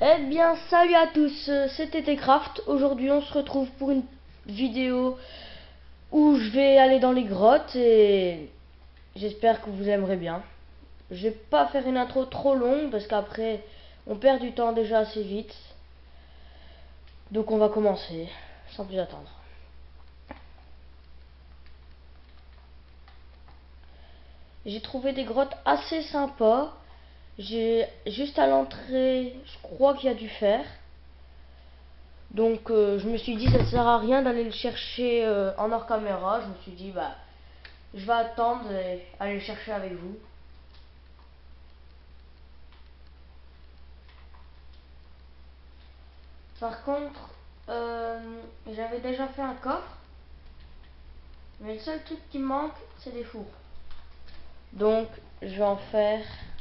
Eh bien, salut à tous, c'était Techcraft. Aujourd'hui, on se retrouve pour une vidéo où je vais aller dans les grottes et j'espère que vous aimerez bien. Je vais pas faire une intro trop longue parce qu'après, on perd du temps déjà assez vite. Donc, on va commencer sans plus attendre. J'ai trouvé des grottes assez sympas. J'ai juste à l'entrée, je crois qu'il y a du fer. Donc je me suis dit ça ne sert à rien d'aller le chercher en hors caméra. Je me suis dit bah je vais attendre et aller le chercher avec vous. Par contre, j'avais déjà fait un coffre, mais le seul truc qui me manque c'est des fours. Donc je vais en faire.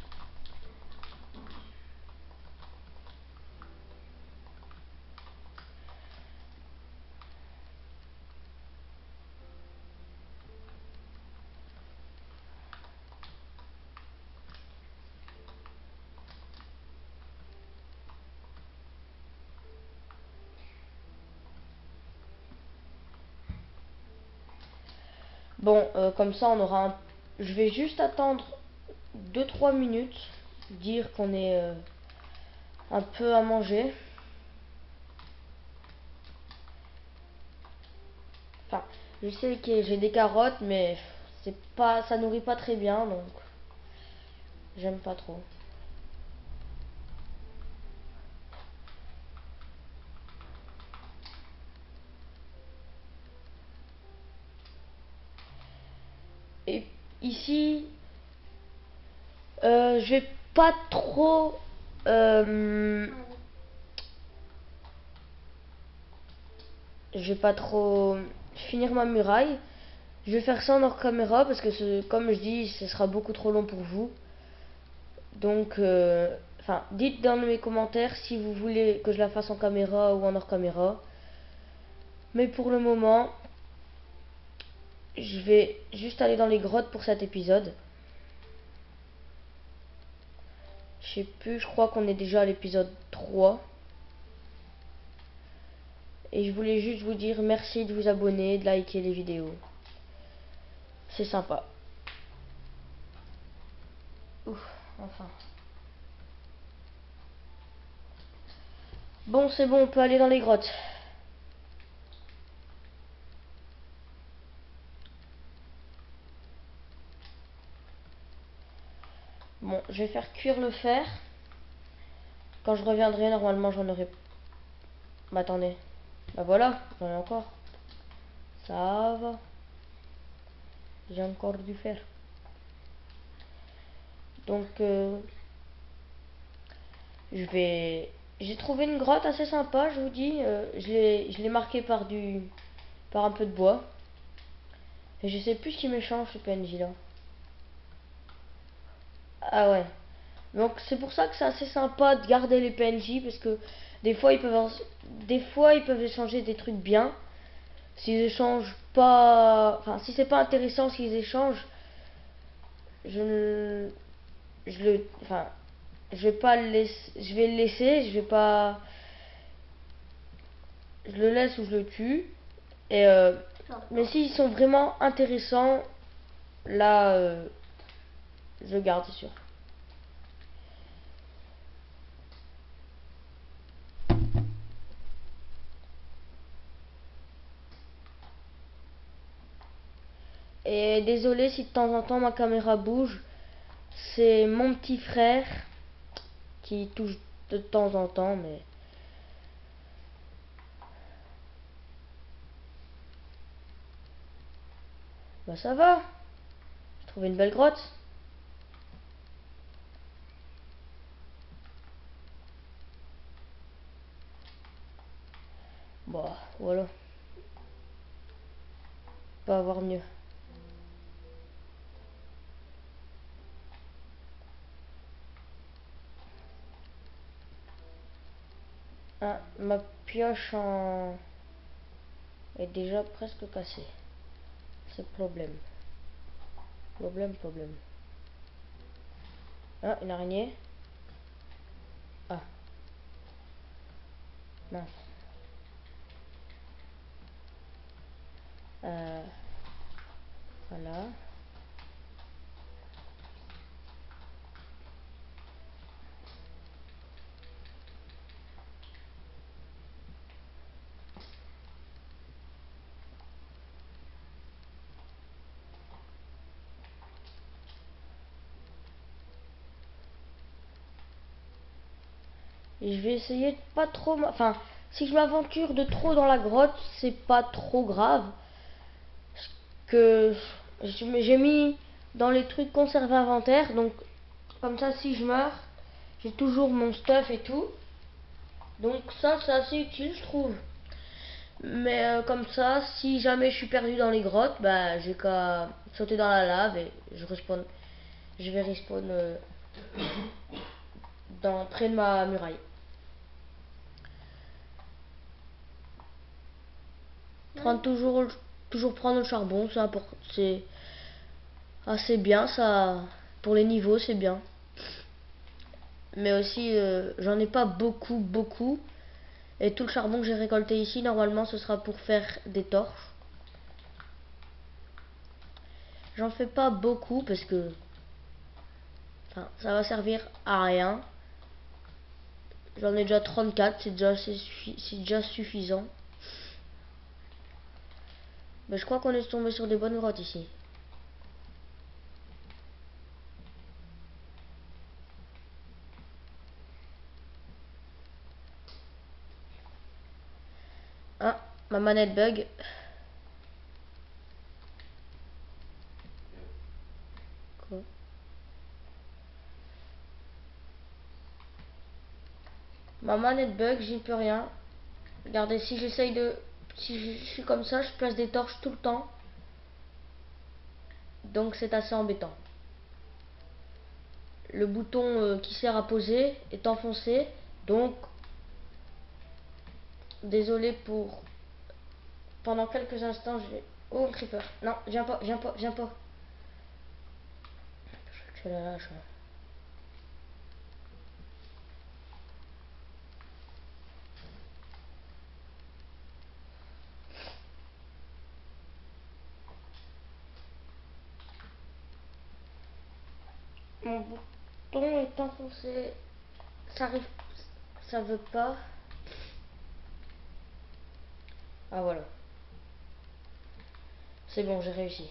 Bon, comme ça on aura un. Je vais juste attendre 2-3 minutes, dire qu'on est un peu à manger. Enfin, je sais que j'ai des carottes, mais c'est pas, ça nourrit pas très bien, donc j'aime pas trop. Et ici, je vais pas trop. Je vais pas trop finir ma muraille. Je vais faire ça en hors caméra parce que, comme je dis, ce sera beaucoup trop long pour vous. Donc, dites dans mes commentaires si vous voulez que je la fasse en caméra ou en hors caméra. Mais pour le moment, je vais juste aller dans les grottes pour cet épisode. Je sais plus, je crois qu'on est déjà à l'épisode 3. Et je voulais juste vous dire merci de vous abonner, de liker les vidéos. C'est sympa. Ouf, enfin. Bon, c'est bon, on peut aller dans les grottes. Bon, je vais faire cuire le fer. Quand je reviendrai, normalement, j'en aurai. Bah, attendez. Bah voilà, j'en ai encore. Ça va. J'ai encore du fer. Donc, je vais. J'ai trouvé une grotte assez sympa, je vous dis. Je l'ai marqué par un peu de bois. Et je sais plus ce qui m'échange ce PNJ là. Ah ouais. Donc c'est pour ça que c'est assez sympa de garder les PNJ parce que des fois ils peuvent échanger des trucs bien. S'ils échangent pas, enfin si c'est pas intéressant ce qu'ils échangent, je ne, je le, enfin je vais pas le laisser, je vais le laisser, je vais pas, je le laisse ou je le tue. Et mais s'ils sont vraiment intéressants, là je garde, c'est sûr. Et désolé si de temps en temps ma caméra bouge, c'est mon petit frère qui touche de temps en temps, mais bah ça va. J'ai trouvé une belle grotte. Bah voilà, pas avoir mieux. Ah, ma pioche est déjà presque cassée. C'est problème. Problème. Ah, une araignée. Ah, mince. Voilà. Et je vais essayer de pas trop... Enfin, si je m'aventure de trop dans la grotte, c'est pas trop grave. Que j'ai mis dans les trucs conservés inventaire. Donc, comme ça, si je meurs, j'ai toujours mon stuff et tout. Donc ça, c'est assez utile, je trouve. Mais comme ça, si jamais je suis perdu dans les grottes, bah j'ai qu'à sauter dans la lave et je vais respawn près de ma muraille. Prendre toujours prendre le charbon, c'est assez bien ça. Pour les niveaux, c'est bien. Mais aussi, j'en ai pas beaucoup. Et tout le charbon que j'ai récolté ici, normalement, ce sera pour faire des torches. J'en fais pas beaucoup parce que enfin, ça va servir à rien. J'en ai déjà 34, c'est déjà suffisant. Mais je crois qu'on est tombé sur des bonnes grottes ici. Ah, ma manette bug. Quoi? Ma manette bug, j'y peux rien. Regardez, si j'essaye de... Si je suis comme ça, je place des torches tout le temps. Donc c'est assez embêtant. Le bouton qui sert à poser est enfoncé. Donc, désolé pour... Pendant quelques instants, je vais... Oh, creeper. Non, viens pas. Je la lâche. Mon bouton est enfoncé. Ça arrive. Ça veut pas. Ah voilà. C'est bon, j'ai réussi.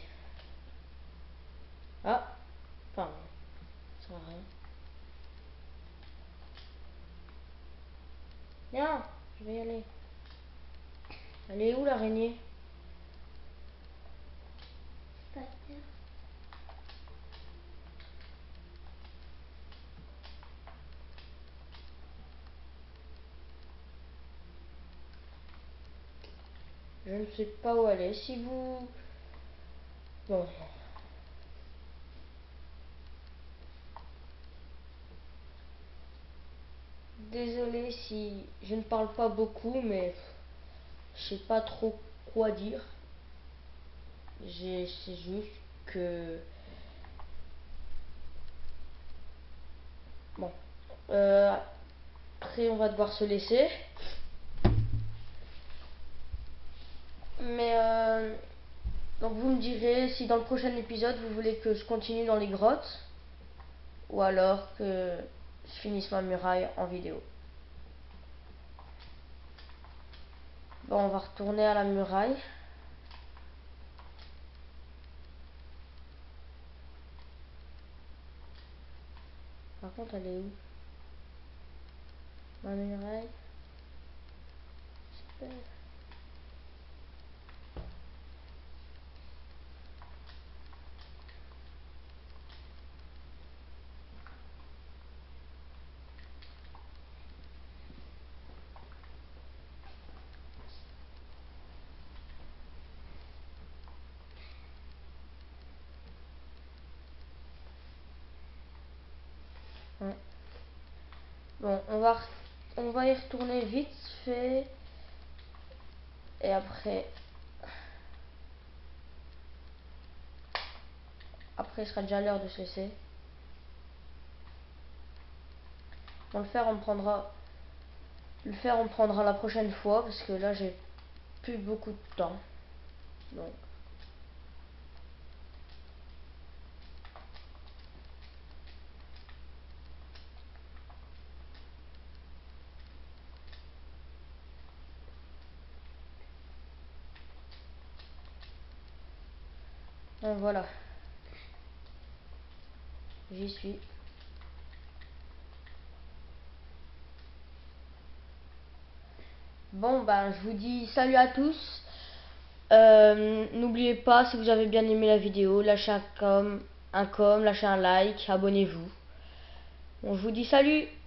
Ah. Enfin, ça sert à rien. Viens, je vais y aller. Elle est où l'araignée? Je ne sais pas où elle est. Si vous... Bon. Désolé si je ne parle pas beaucoup, mais je sais pas trop quoi dire. C'est juste que... Bon. Après, on va devoir se laisser. Mais donc vous me direz si dans le prochain épisode vous voulez que je continue dans les grottes ou alors que je finisse ma muraille en vidéo. Bon, on va retourner à la muraille. Par contre, elle est où? Ma muraille. Super. Ouais. Bon, on va y retourner vite fait. Et après, il sera déjà l'heure de se laisser. Pour le faire, on prendra Le faire, on prendra la prochaine fois parce que là, j'ai plus beaucoup de temps. Donc. Donc voilà. J'y suis. Bon, ben, je vous dis salut à tous. N'oubliez pas, si vous avez bien aimé la vidéo, lâchez un com, lâchez un like, abonnez-vous. Bon, je vous dis salut.